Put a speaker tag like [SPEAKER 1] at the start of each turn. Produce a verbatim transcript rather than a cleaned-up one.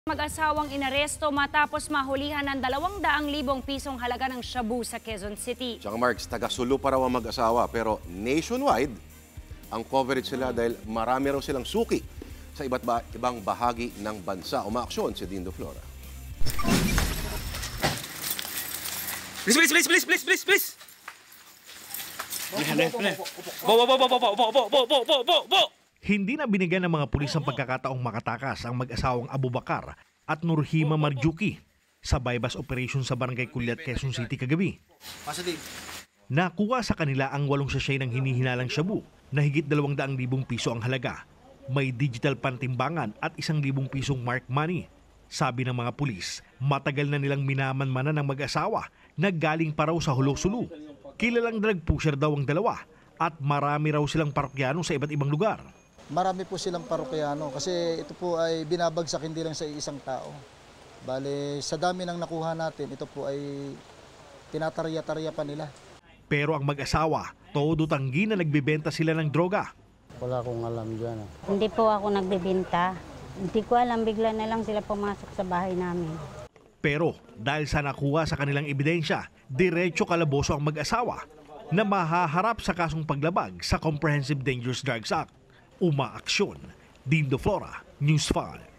[SPEAKER 1] Mag-asawang inaresto matapos mahulihan ng dalawang daang libong pisong halaga ng shabu sa Quezon City.
[SPEAKER 2] Tsaka Marks, taga-Sulu pa raw ang mag-asawa pero nationwide ang coverage sila dahil marami raw silang suki sa iba't ba ibang bahagi ng bansa. Umaaksyon si Dindo Flora.
[SPEAKER 3] Please, please, please, please, please, please, please. Bo, bo, bo, bo, bo, bo, bo, bo, bo, bo, bo, bo.
[SPEAKER 4] Hindi na binigyan ng mga pulis ang pagkakataong makatakas ang mag-asawang Abubakar at Nurhima Marjuki sa bypass operation sa Barangay Culiat, Quezon City kagabi. Nakuha sa kanila ang walong sachet ng hinihinalang shabu na higit dalawang daang libong piso ang halaga. May digital pantimbangan at isang libong pisong mark money. Sabi ng mga pulis, matagal na nilang minamanmanan ng mag-asawa na galing pa raw sa Hulo-Sulu. Kilalang drug pusher daw ang dalawa at marami raw silang parokyano sa iba't ibang lugar.
[SPEAKER 5] Marami po silang parokyano kasi ito po ay binabagsak hindi lang sa isang tao. Bale, sa dami ng nakuha natin, ito po ay tinatarya-tarya pa nila.
[SPEAKER 4] Pero ang mag-asawa, todo tanggi na nagbebenta sila ng droga.
[SPEAKER 6] Wala akong alam dyan.
[SPEAKER 7] Hindi po ako nagbebenta. Hindi ko alam, bigla na lang sila pumasok sa bahay namin.
[SPEAKER 4] Pero dahil sa nakuha sa kanilang ebidensya, diretso kalaboso ang mag-asawa na mahaharap sa kasong paglabag sa Comprehensive Dangerous Drugs Act. Umaaksyon. Dindo Flora, News five.